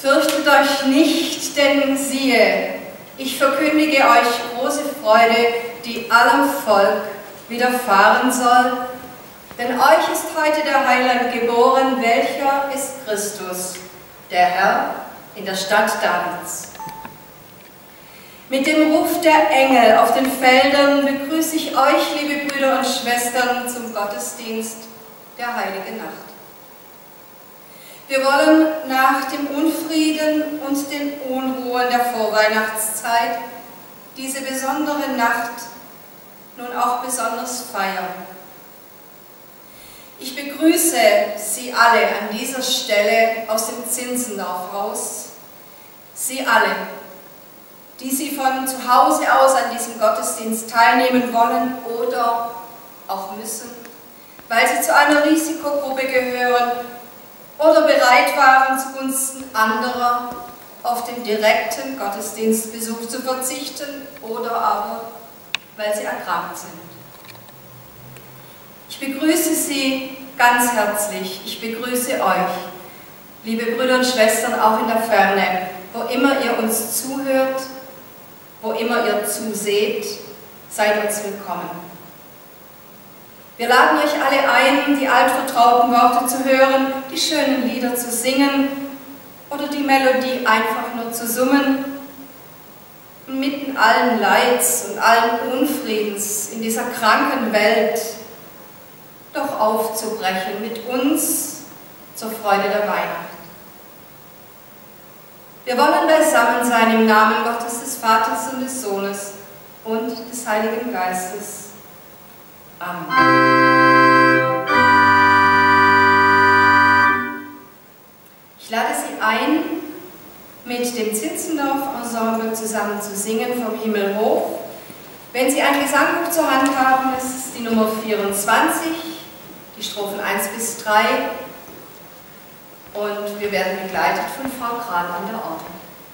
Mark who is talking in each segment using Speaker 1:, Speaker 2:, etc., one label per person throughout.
Speaker 1: Fürchtet euch nicht, denn siehe, ich verkündige euch große Freude, die allem Volk widerfahren soll. Denn euch ist heute der Heiland geboren, welcher ist Christus, der Herr in der Stadt Davids. Mit dem Ruf der Engel auf den Feldern begrüße ich euch, liebe Brüder und Schwestern, zum Gottesdienst der Heiligen Nacht. Wir wollen nach dem Unfrieden und den Unruhen der Vorweihnachtszeit diese besondere Nacht nun auch besonders feiern. Ich begrüße Sie alle an dieser Stelle aus dem Zinzendorf-Haus, Sie alle, die Sie von zu Hause aus an diesem Gottesdienst teilnehmen wollen oder auch müssen, weil Sie zu einer Risikogruppe gehören oder bereit waren, zugunsten anderer auf den direkten Gottesdienstbesuch zu verzichten oder aber, weil Sie erkrankt sind. Ich begrüße Sie ganz herzlich, ich begrüße euch, liebe Brüder und Schwestern, auch in der Ferne, wo immer ihr uns zuhört, wo immer ihr zuseht, seid uns willkommen. Wir laden euch alle ein, die altvertrauten Worte zu hören, die schönen Lieder zu singen oder die Melodie einfach nur zu summen, mitten allen Leids und allen Unfriedens in dieser kranken Welt doch aufzubrechen mit uns zur Freude der Weihnacht. Wir wollen beisammen sein im Namen Gottes, des Vaters und des Sohnes und des Heiligen Geistes. Amen. Ich lade Sie ein, mit dem Zinzendorf-Ensemble zusammen zu singen vom Himmel hoch. Wenn Sie ein Gesangbuch zur Hand haben, ist es die Nummer 24, die Strophen 1 bis 3 und wir werden begleitet von Frau Kral an der Orgel.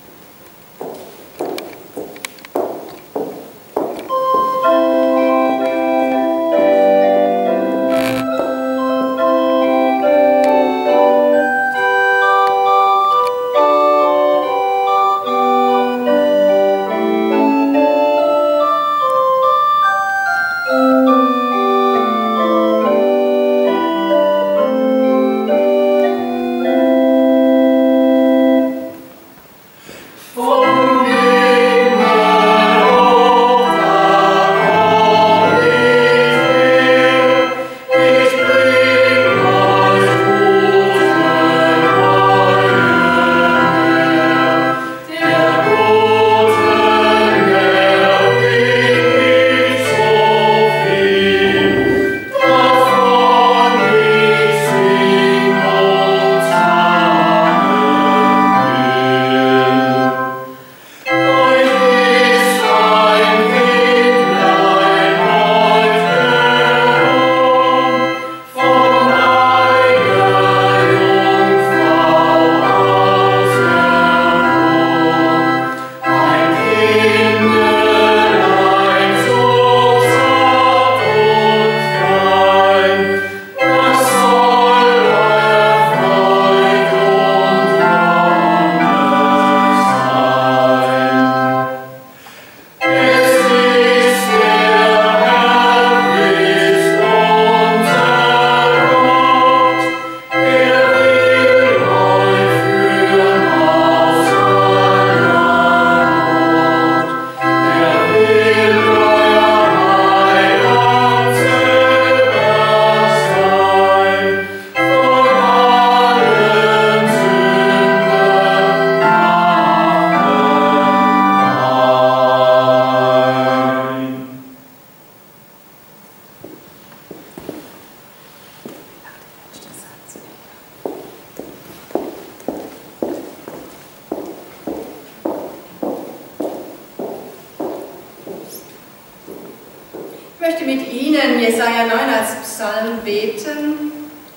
Speaker 1: Ich möchte mit Ihnen Jesaja 9 als Psalm beten.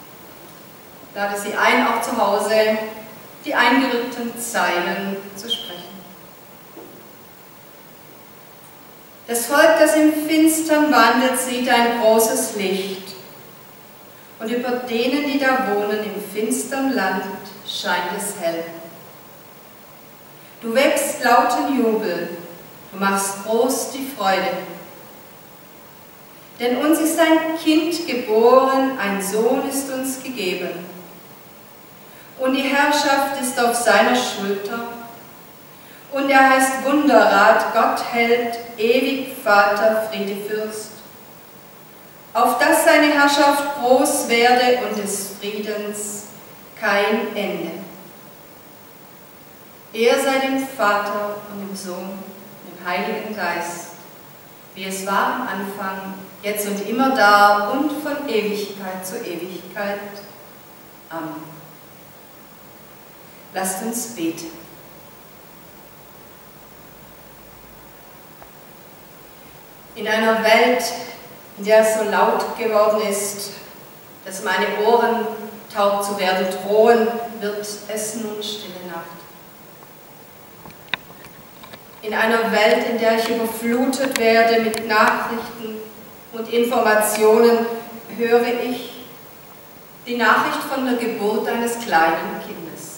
Speaker 1: Lade Sie ein, auch zu Hause die eingerückten Zeilen zu sprechen. Das Volk, das im Finstern wandelt, sieht ein großes Licht. Und über denen, die da wohnen, im finstern Land, scheint es hell. Du wächst lauten Jubel, du machst groß die Freude. Denn uns ist ein Kind geboren, ein Sohn ist uns gegeben. Und die Herrschaft ist auf seiner Schulter. Und er heißt Wunderrat, Gott Held, ewig Vater, Friedefürst. Auf dass seine Herrschaft groß werde und des Friedens kein Ende. Er sei dem Vater und dem Sohn und dem Heiligen Geist, wie es war am Anfang, jetzt und immer da und von Ewigkeit zu Ewigkeit. Amen. Lasst uns beten. In einer Welt, in der es so laut geworden ist, dass meine Ohren taub zu werden drohen, wird es nun stille Nacht. In einer Welt, in der ich überflutet werde mit Nachrichten und Informationen, höre ich die Nachricht von der Geburt eines kleinen Kindes.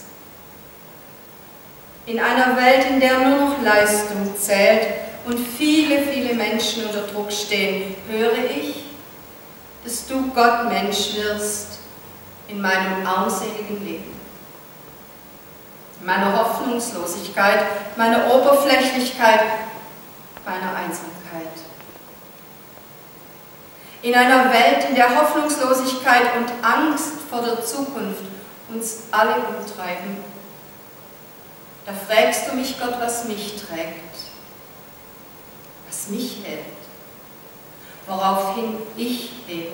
Speaker 1: In einer Welt, in der nur noch Leistung zählt und viele, viele Menschen unter Druck stehen, höre ich, dass du Gott Mensch wirst in meinem armseligen Leben. In meiner Hoffnungslosigkeit, meiner Oberflächlichkeit, meiner Einsamkeit. In einer Welt, in der Hoffnungslosigkeit und Angst vor der Zukunft uns alle umtreiben, da fragst du mich, Gott, was mich trägt, was mich hält, woraufhin ich lebe.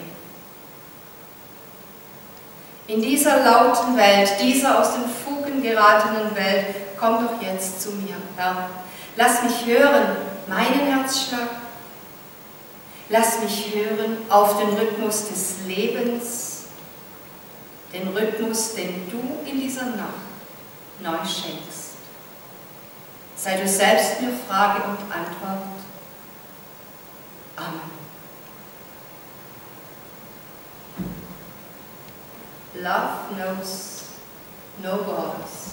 Speaker 1: In dieser lauten Welt, dieser aus den Fugen geratenen Welt, komm doch jetzt zu mir, Herr. Lass mich hören, meinen Herzschlag. Lass mich hören auf den Rhythmus des Lebens, den Rhythmus, den du in dieser Nacht neu schenkst. Sei du selbst mir Frage und Antwort. Amen. Love knows no borders.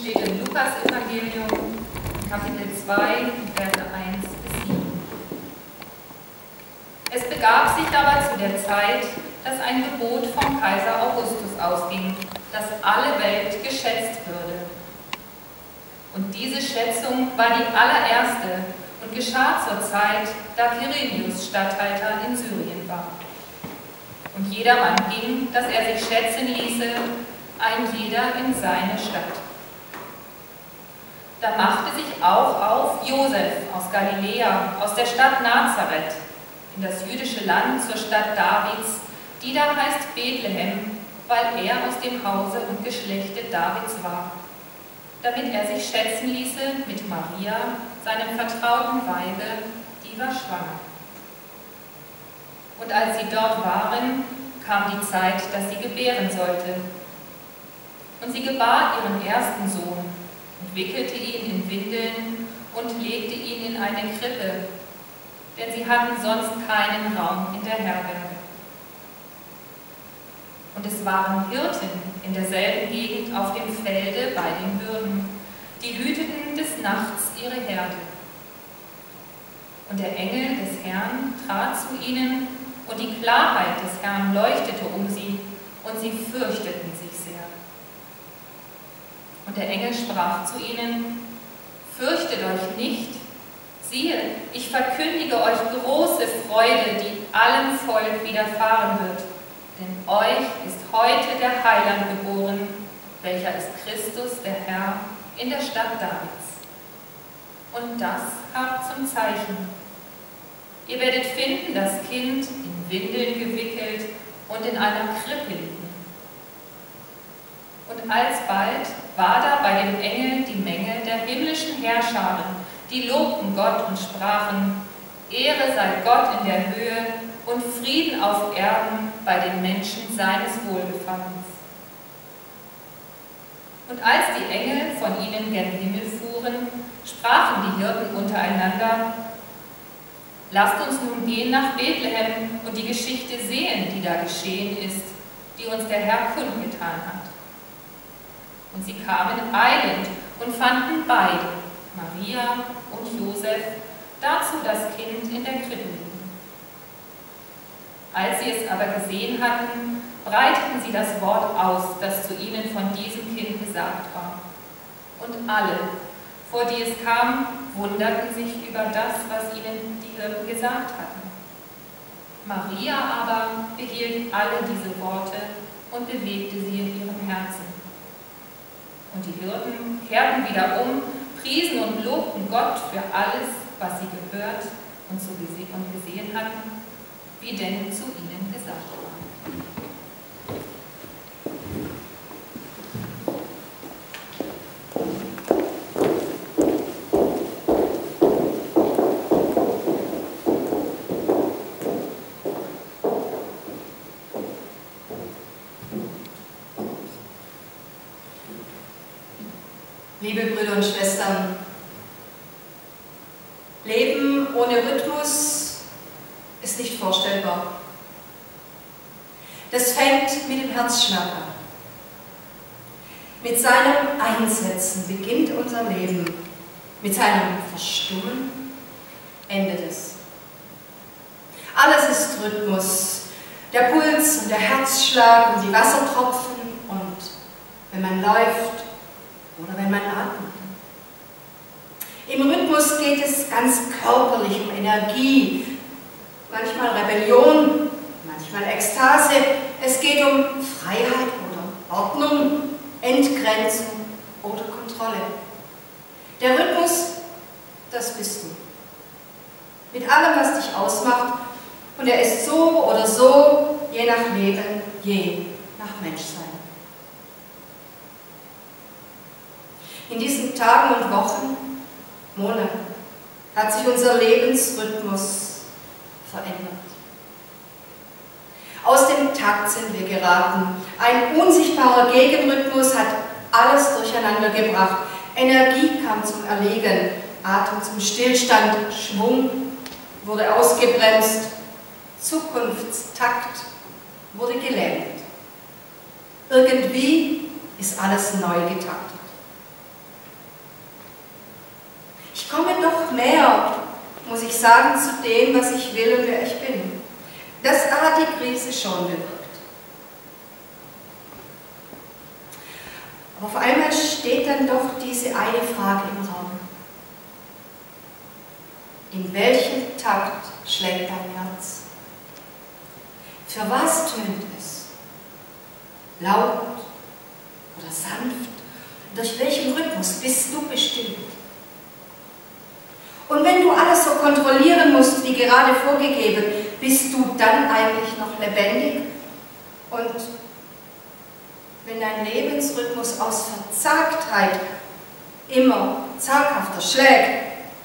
Speaker 2: steht im Lukas-Evangelium, Kapitel 2, Verse 1 bis 7. Es begab sich aber zu der Zeit, dass ein Gebot vom Kaiser Augustus ausging, dass alle Welt geschätzt würde. Und diese Schätzung war die allererste und geschah zur Zeit, da Quirinius Statthalter in Syrien war. Und jedermann ging, dass er sich schätzen ließe, ein jeder in seine Stadt. Da machte sich auch auf Josef aus Galiläa, aus der Stadt Nazareth, in das jüdische Land zur Stadt Davids, die da heißt Bethlehem, weil er aus dem Hause und Geschlechte Davids war, damit er sich schätzen ließe mit Maria, seinem vertrauten Weibe, die war schwanger. Und als sie dort waren, kam die Zeit, dass sie gebären sollte. Und sie gebar ihren ersten Sohn und wickelte ihn in Windeln und legte ihn in eine Krippe, denn sie hatten sonst keinen Raum in der Herberge. Und es waren Hirten in derselben Gegend auf dem Felde bei den Hürden, die hüteten des Nachts ihre Herde. Und der Engel des Herrn trat zu ihnen, und die Klarheit des Herrn leuchtete um sie, und sie fürchteten sich sehr. Und der Engel sprach zu ihnen: Fürchtet euch nicht, siehe, ich verkündige euch große Freude, die allem Volk widerfahren wird. Denn euch ist heute der Heiland geboren, welcher ist Christus, der Herr, in der Stadt Davids. Und das habt zum Zeichen: Ihr werdet finden das Kind in Windeln gewickelt und in einer Krippe liegen. Und alsbald war da bei dem Engel die Menge der himmlischen Heerscharen, die lobten Gott und sprachen: Ehre sei Gott in der Höhe und Frieden auf Erden bei den Menschen seines Wohlgefallens. Und als die Engel von ihnen gen Himmel fuhren, sprachen die Hirten untereinander: Lasst uns nun gehen nach Bethlehem und die Geschichte sehen, die da geschehen ist, die uns der Herr kundgetan hat. Und sie kamen eilend und fanden beide, Maria und Josef, dazu das Kind in der Krippe liegen. Als sie es aber gesehen hatten, breiteten sie das Wort aus, das zu ihnen von diesem Kind gesagt war. Und alle, vor die es kam, wunderten sich über das, was ihnen die Hirten gesagt hatten. Maria aber behielt alle diese Worte und bewegte sie in ihrem Herzen. Und die Hirten kehrten wieder um, priesen und lobten Gott für alles, was sie gehört und gesehen hatten, wie denn zu ihnen gesagt war.
Speaker 1: Liebe Brüder und Schwestern, Leben ohne Rhythmus ist nicht vorstellbar. Das fängt mit dem Herzschlag an. Mit seinem Einsetzen beginnt unser Leben. Mit seinem Verstummen endet es. Alles ist Rhythmus. Der Puls und der Herzschlag und die Wassertropfen und wenn man läuft oder wenn man atmet. Im Rhythmus geht es ganz körperlich um Energie, manchmal Rebellion, manchmal Ekstase. Es geht um Freiheit oder Ordnung, Entgrenzung oder Kontrolle. Der Rhythmus, das bist du. Mit allem, was dich ausmacht, und er ist so oder so, je nach Leben, je nach Menschsein. In diesen Tagen und Wochen, Monaten, hat sich unser Lebensrhythmus verändert. Aus dem Takt sind wir geraten. Ein unsichtbarer Gegenrhythmus hat alles durcheinander gebracht. Energie kam zum Erliegen, Atem zum Stillstand, Schwung wurde ausgebremst, Zukunftstakt wurde gelähmt. Irgendwie ist alles neu getaktet. ich sagen zu dem, was ich will und wer ich bin. Das hat die Krise schon bewirkt. Aber auf einmal steht dann doch diese eine Frage im Raum. In welchem Takt schlägt dein Herz? Für was tönt es? Laut oder sanft? Durch welchen Rhythmus bist du bestimmt? Und wenn du alles so kontrollieren musst, wie gerade vorgegeben, bist du dann eigentlich noch lebendig? Und wenn dein Lebensrhythmus aus Verzagtheit immer zaghafter schlägt,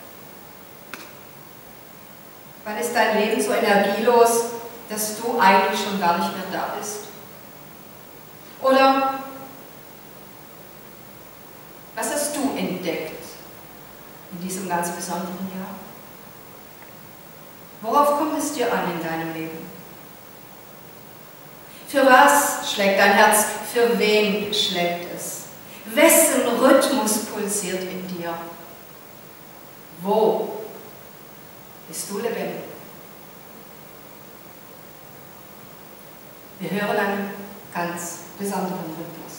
Speaker 1: wann ist dein Leben so energielos, dass du eigentlich schon gar nicht mehr da bist? Oder was hast du entdeckt in diesem ganz besonderen Jahr? Worauf kommt es dir an in deinem Leben? Für was schlägt dein Herz? Für wen schlägt es? Wessen Rhythmus pulsiert in dir? Wo bist du lebendig? Wir hören einen ganz besonderen Rhythmus.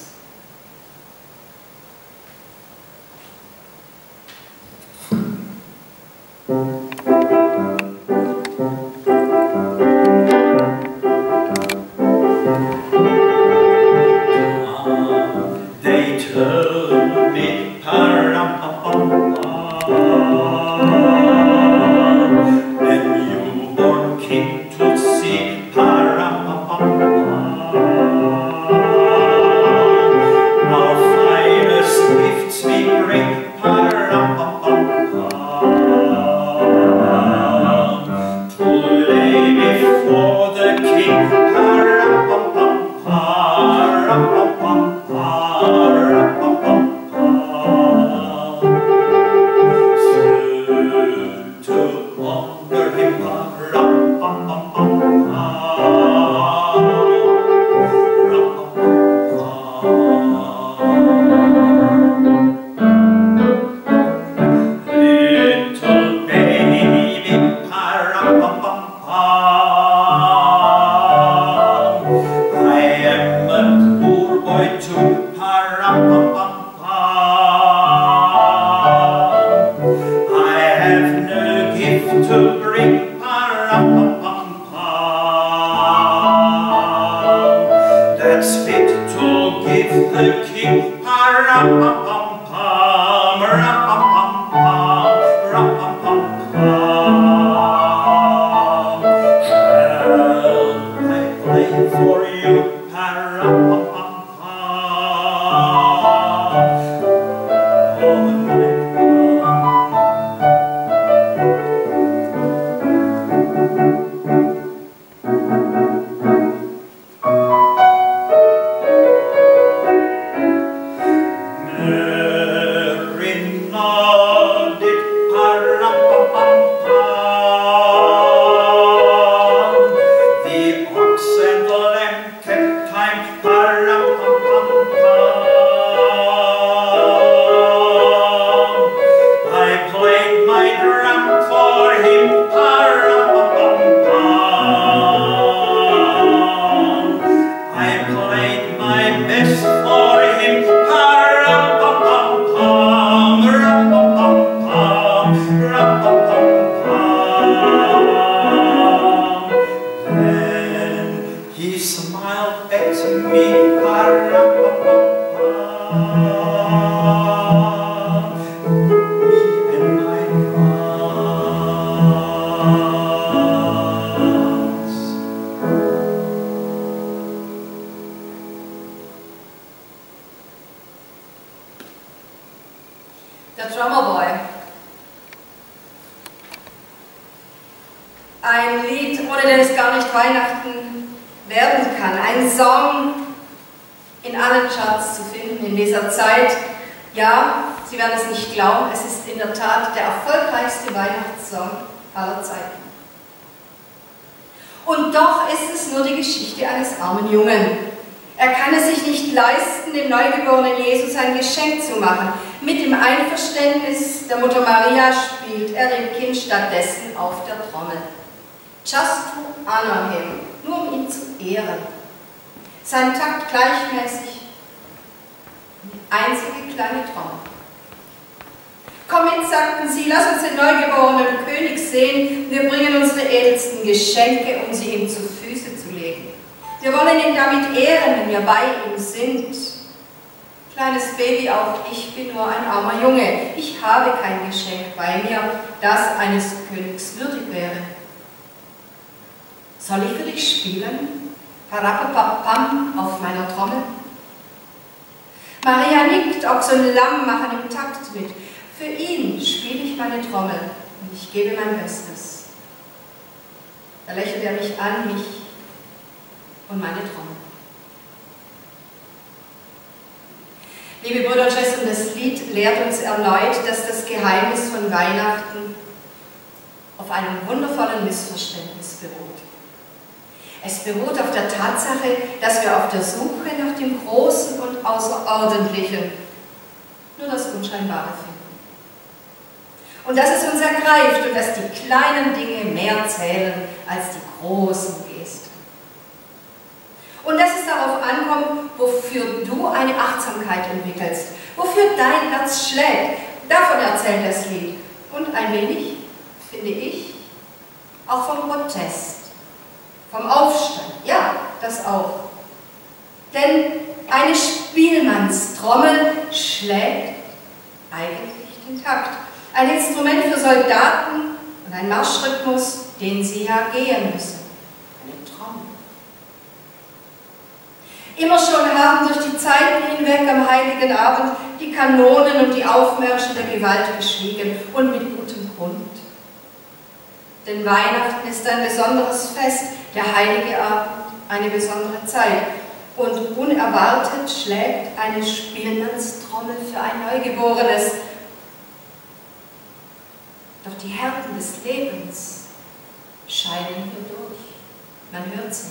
Speaker 3: They told me the newborn king to see our finest gifts we bring to lay before the king.
Speaker 1: Der Drummer Boy. Ein Lied, ohne den es gar nicht Weihnachten werden kann. Ein Song in allen Charts zu finden in dieser Zeit. Ja, Sie werden es nicht glauben, es ist in der Tat der erfolgreichste Weihnachtssong aller Zeiten. Und doch ist es nur die Geschichte eines armen Jungen. Er kann es sich nicht leisten, Ältesten, dem neugeborenen Jesus ein Geschenk zu machen. Mit dem Einverständnis der Mutter Maria spielt er dem Kind stattdessen auf der Trommel. Just to honor him, nur um ihn zu ehren. Sein Takt gleichmäßig, die einzige kleine Trommel. Komm mit, sagten sie, lass uns den neugeborenen König sehen. Wir bringen unsere edelsten Geschenke, um sie ihm zu Füße zu legen. Wir wollen ihn damit ehren, wenn wir bei ihm sind. Kleines Baby, auch ich bin nur ein armer Junge. Ich habe kein Geschenk bei mir, das eines Königs würdig wäre. Soll ich für dich spielen? Parapapapam auf meiner Trommel? Maria nickt, Ochs und Lamm machen im Takt mit. Für ihn spiele ich meine Trommel und ich gebe mein Bestes. Da lächelt er mich an, mich und meine Trommel. Liebe Brüder und Schwestern, das Lied lehrt uns erneut, dass das Geheimnis von Weihnachten auf einem wundervollen Missverständnis beruht. Es beruht auf der Tatsache, dass wir auf der Suche nach dem Großen und Außerordentlichen nur das Unscheinbare finden. Und dass es uns ergreift und dass die kleinen Dinge mehr zählen als die großen Gesten. Und dass es darauf ankommt, wofür du eine Achtsamkeit entwickelst, wofür dein Herz schlägt. Davon erzählt das Lied. Und ein wenig, finde ich, auch vom Protest. Vom Aufstand, ja, das auch. Denn eine Spielmannstrommel schlägt eigentlich den Takt. Ein Instrument für Soldaten und ein Marschrhythmus, den sie ja gehen müssen. Eine Trommel. Immer schon haben durch die Zeiten hinweg am Heiligen Abend die Kanonen und die Aufmärsche der Gewalt geschwiegen und mit gutem Grund. Denn Weihnachten ist ein besonderes Fest, der Heilige Abend eine besondere Zeit. Und unerwartet schlägt eine Spielmannstrommel für ein Neugeborenes. Doch die Härten des Lebens scheinen hier durch. Man hört sie.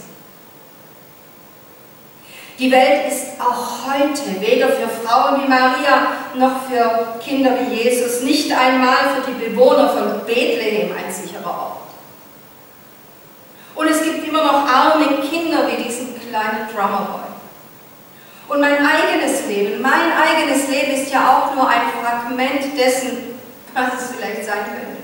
Speaker 1: Die Welt ist auch heute weder für Frauen wie Maria noch für Kinder wie Jesus, nicht einmal für die Bewohner von Bethlehem ein sicherer Ort. Und es gibt immer noch arme Kinder wie diesen kleinen Drummerboy. Und mein eigenes Leben ist ja auch nur ein Fragment dessen, was es vielleicht sein könnte.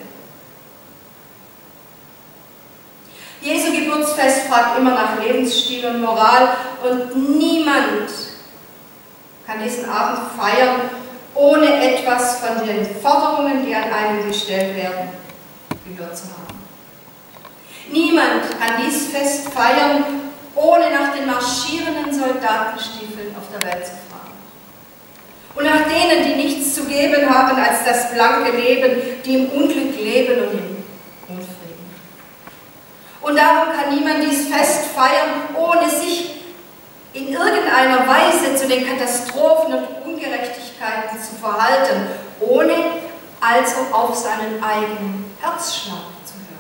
Speaker 1: Jesu Geburtsfest fragt immer nach Lebensstil und Moral und niemand kann diesen Abend feiern, ohne etwas von den Forderungen, die an einen gestellt werden, gehört zu haben. Niemand kann dies Fest feiern, ohne nach den marschierenden Soldatenstiefeln auf der Welt zu fragen. Und nach denen, die nichts zu geben haben als das blanke Leben, die im Unglück leben und im Unfrieden. Und darum kann niemand dies Fest feiern, ohne sich in irgendeiner Weise zu den Katastrophen und Ungerechtigkeiten zu verhalten, ohne also auf seinen eigenen Herzschlag zu hören.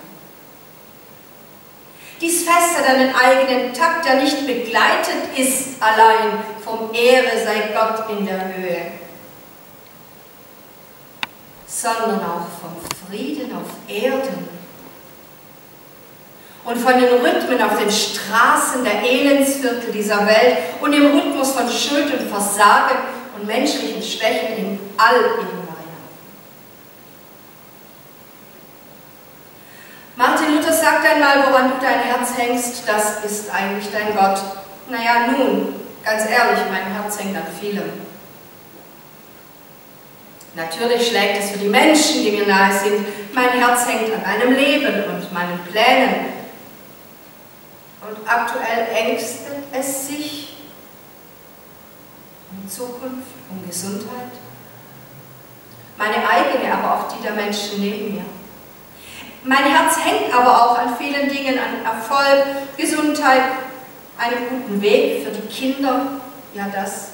Speaker 1: Dies Fest hat einen eigenen Takt, der nicht begleitet ist allein vom Ehre sei Gott in der Höhe, sondern auch vom Frieden auf Erden und von den Rhythmen auf den Straßen der Elendsviertel dieser Welt und dem Rhythmus von Schuld und Versagen und menschlichen Schwächen in all ihren Weihnachten. Martin Luther sagt einmal, woran du dein Herz hängst, das ist eigentlich dein Gott. Naja, nun, ganz ehrlich, mein Herz hängt an vielem. Natürlich schlägt es für die Menschen, die mir nahe sind. Mein Herz hängt an meinem Leben und meinen Plänen. Und aktuell ängstet es sich um Zukunft, um Gesundheit. Meine eigene, aber auch die der Menschen neben mir. Mein Herz hängt aber auch an vielen Dingen, an Erfolg, Gesundheit, einem guten Weg für die Kinder, ja das.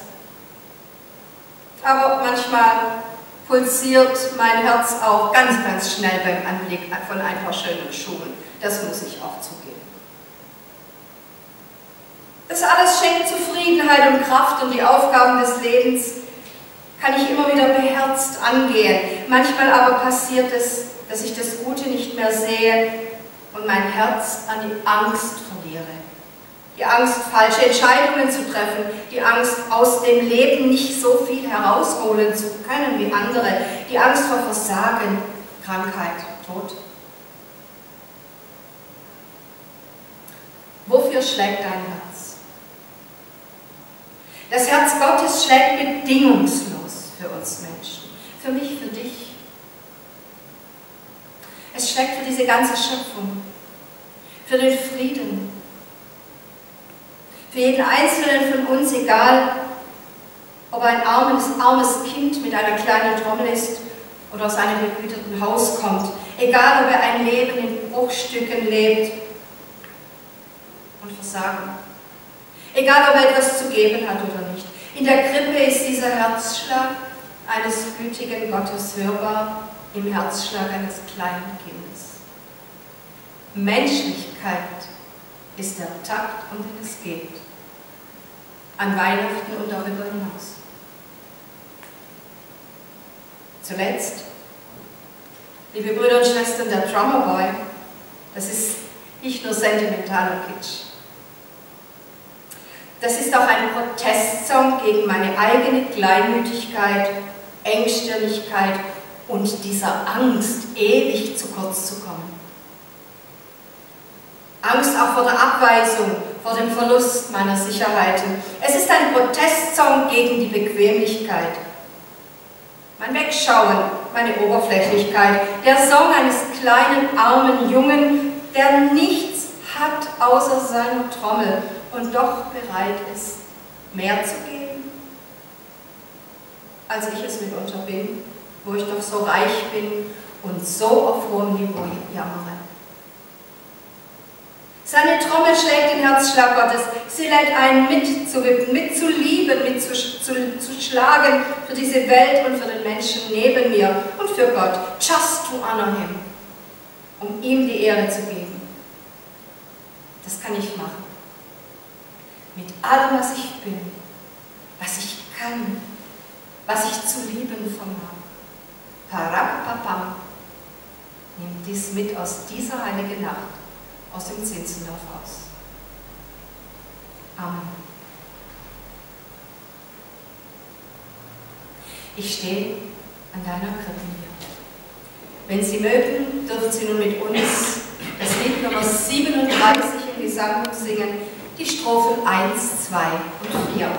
Speaker 1: Aber manchmal pulsiert mein Herz auch ganz, ganz schnell beim Anblick von ein paar schönen Schuhen. Das muss ich auch zugeben. Das alles schenkt Zufriedenheit und Kraft, und die Aufgaben des Lebens kann ich immer wieder beherzt angehen. Manchmal aber passiert es, dass ich das Gute nicht mehr sehe und mein Herz an die Angst verliere. Die Angst, falsche Entscheidungen zu treffen, die Angst, aus dem Leben nicht so viel herausholen zu können wie andere, die Angst vor Versagen, Krankheit, Tod. Wofür schlägt dein Herz? Das Herz Gottes schlägt bedingungslos für uns Menschen, für mich, für dich. Es schlägt für diese ganze Schöpfung, für den Frieden, für jeden Einzelnen von uns, egal ob er ein armes Kind mit einer kleinen Trommel ist oder aus einem behüteten Haus kommt, egal ob er ein Leben in Bruchstücken lebt und Versagen, egal ob er etwas zu geben hat oder nicht. In der Krippe ist dieser Herzschlag eines gütigen Gottes hörbar im Herzschlag eines kleinen Kindes. Menschlichkeit ist der Takt, um den es geht, an Weihnachten und darüber hinaus. Zuletzt, liebe Brüder und Schwestern, der Drummer Boy, das ist nicht nur sentimentaler Kitsch. Das ist auch ein Protestsong gegen meine eigene Kleinmütigkeit, Engstirnigkeit und dieser Angst, ewig zu kurz zu kommen. Angst auch vor der Abweisung, vor dem Verlust meiner Sicherheiten. Es ist ein Protestsong gegen die Bequemlichkeit. Mein Wegschauen, meine Oberflächlichkeit, der Song eines kleinen, armen Jungen, der nichts hat außer seiner Trommel und doch bereit ist, mehr zu geben, als ich es mitunter bin, wo ich doch so reich bin und so auf hohem Niveau jammere. Seine Trommel schlägt den Herzschlag Gottes. Sie lädt ein, mitzuwippen, mitzulieben, mitzuschlagen für diese Welt und für den Menschen neben mir und für Gott. Just to honor him, um ihm die Ehre zu geben. Das kann ich machen. Mit allem, was ich bin, was ich kann, was ich zu lieben vermag. Parakpapam, nimmt dies mit aus dieser heiligen Nacht, aus dem Zinzendorf aus. Amen. Ich stehe an deiner Krippenlinie. Wenn Sie mögen, dürfen Sie nun mit uns das Lied Nummer 37 im Gesangbuch singen, die Strophen 1, 2 und 4.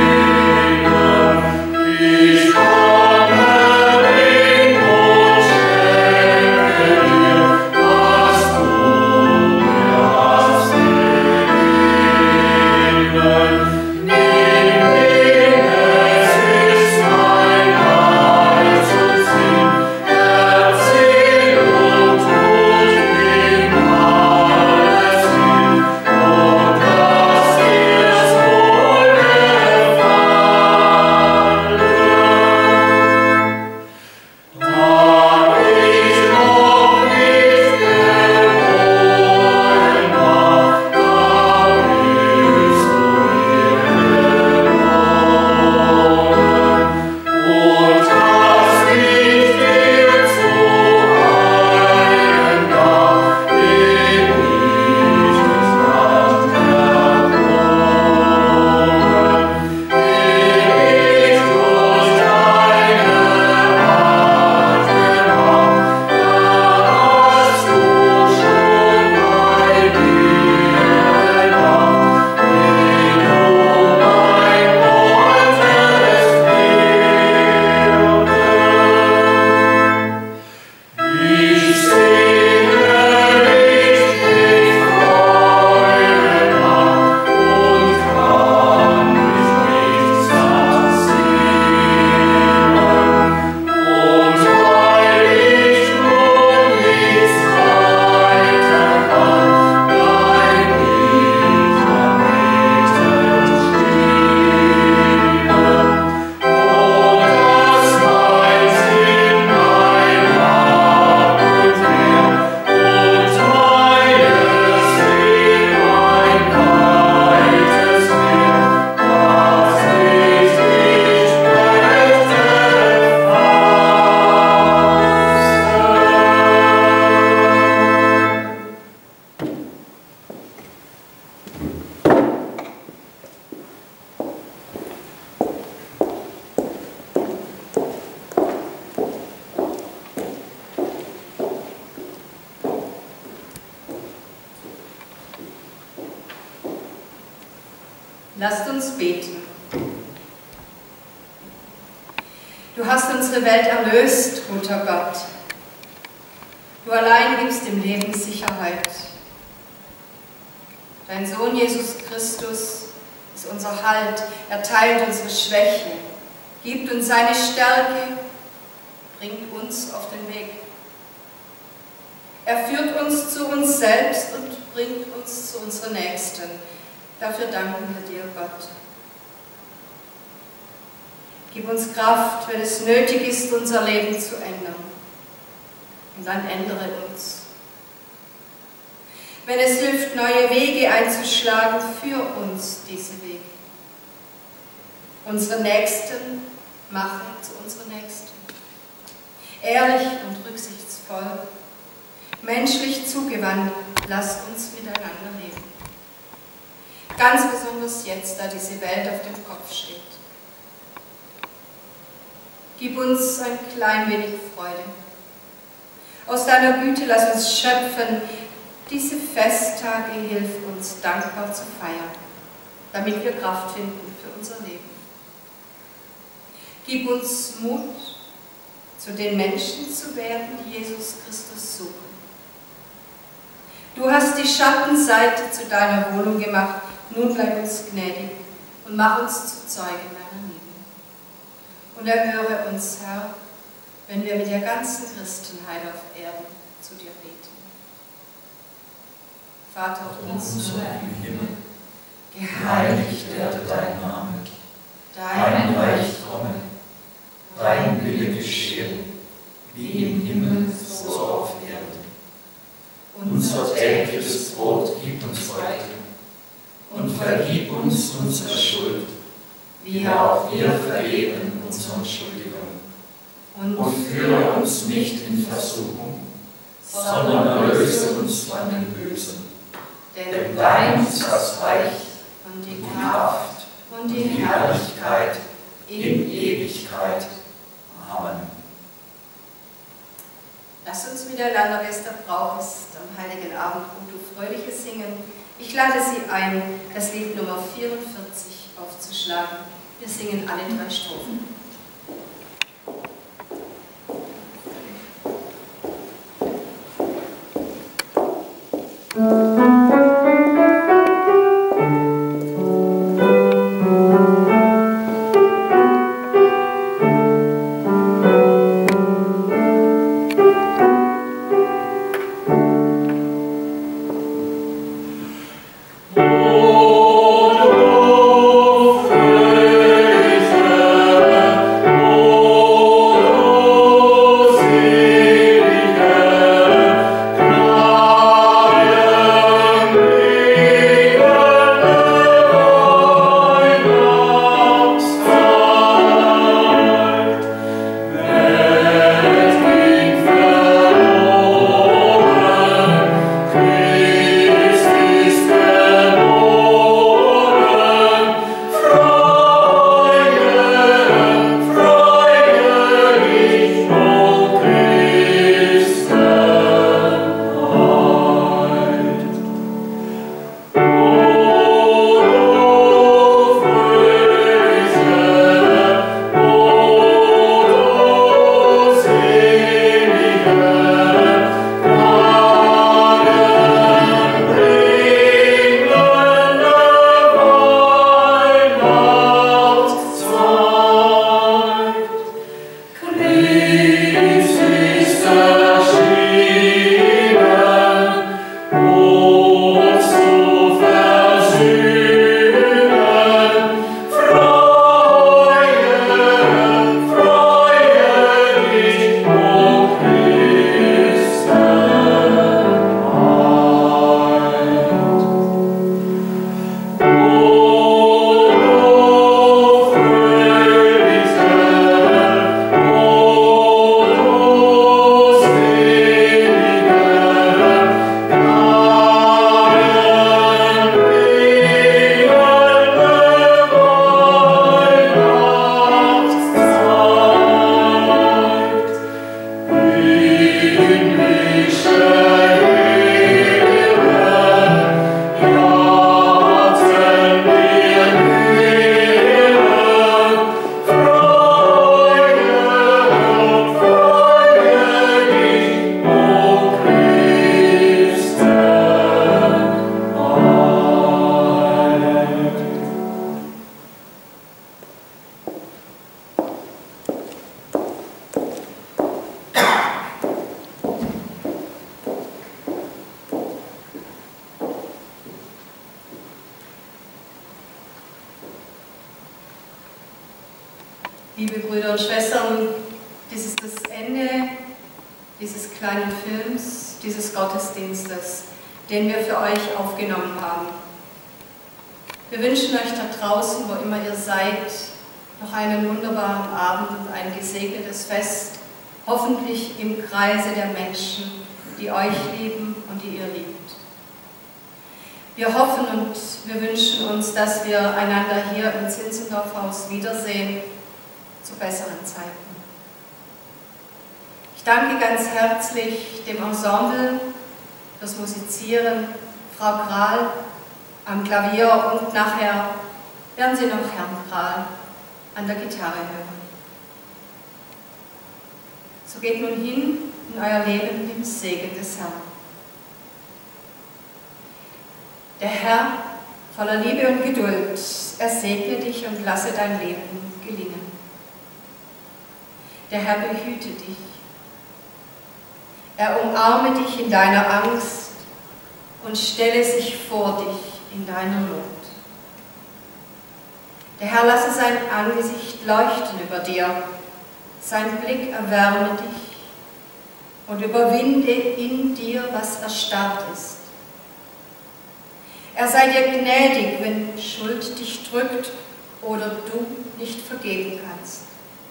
Speaker 3: Ich komme in
Speaker 1: Lasst uns beten. Du hast unsere Welt erlöst, guter Gott. Du allein gibst dem Leben Sicherheit. Dein Sohn Jesus Christus ist unser Halt. Er teilt unsere Schwächen, gibt uns seine Stärke, bringt uns auf den Weg. Er führt uns zu uns selbst und bringt uns zu unseren Nächsten. Dafür danken wir dir, Gott. Gib uns Kraft, wenn es nötig ist, unser Leben zu ändern. Und dann ändere uns. Wenn es hilft, neue Wege einzuschlagen, führ uns diese Wege. Unsere Nächsten mache zu unseren Nächsten. Ehrlich und rücksichtsvoll, menschlich zugewandt, lasst uns miteinander leben. Ganz besonders jetzt, da diese Welt auf dem Kopf steht. Gib uns ein klein wenig Freude. Aus deiner Güte lass uns schöpfen. Diese Festtage hilf uns, dankbar zu feiern, damit wir Kraft finden für unser Leben. Gib uns Mut, zu den Menschen zu werden, die Jesus Christus suchen. Du hast die Schattenseite zu deiner Wohnung gemacht. Nun bleib uns gnädig und mach uns zu Zeugen deiner Liebe. Und erhöre uns, Herr, wenn wir mit der ganzen Christenheit auf Erden zu dir beten. Vater unser im Himmel, geheiligt werde dein Name, dein Reich komme, dein Wille geschehe, wie im Himmel, so auf Erden. Unser tägliches Brot gib uns heute und vergib uns unsere Schuld, wie auch wir vergeben unseren Schuldigern. Und führe uns nicht in Versuchung, sondern erlöse uns von dem Bösen. Denn dein ist das Reich und die Kraft und die Herrlichkeit in Ewigkeit. Amen. Lass uns miteinander, wie es der Brauch ist, am Heiligen Abend gut und Fröhliches singen. Ich lade Sie ein, das Lied Nummer 44 aufzuschlagen. Wir singen alle 3 Strophen.
Speaker 3: Oh,
Speaker 1: Liebe Brüder und Schwestern, dies ist das Ende dieses kleinen Films, dieses Gottesdienstes, den wir für euch aufgenommen haben. Wir wünschen euch da draußen, wo immer ihr seid, noch einen wunderbaren Abend und ein gesegnetes Fest, hoffentlich im Kreise der Menschen, die euch lieben und die ihr liebt. Wir hoffen und wir wünschen uns, dass wir einander hier im Zinzendorf-Haus wiedersehen, zu besseren Zeiten. Ich danke ganz herzlich dem Ensemble fürs Musizieren, Frau Kral am Klavier und nachher werden Sie noch Herrn Kral an der Gitarre hören. So geht nun hin in euer Leben im Segen des Herrn. Der Herr, voller Liebe und Geduld, er segne dich und lasse dein Leben gelingen. Der Herr behüte dich. Er umarme dich in deiner Angst und stelle sich vor dich in deiner Not. Der Herr lasse sein Angesicht leuchten über dir, sein Blick erwärme dich und überwinde in dir, was erstarrt ist. Er sei dir gnädig, wenn Schuld dich drückt oder du nicht vergeben kannst.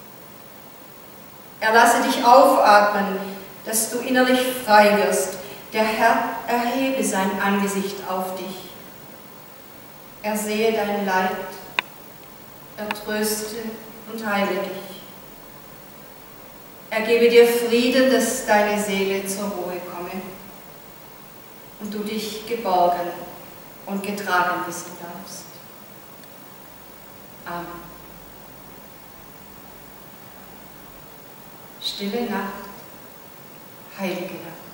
Speaker 1: Er lasse dich aufatmen, dass du innerlich frei wirst. Der Herr erhebe sein Angesicht auf dich. Er sehe dein Leid, er tröste und heile dich. Er gebe dir Frieden, dass deine Seele zur Ruhe komme und du dich geborgen und getragen wissen darfst. Amen. Stille Nacht, heilige Nacht.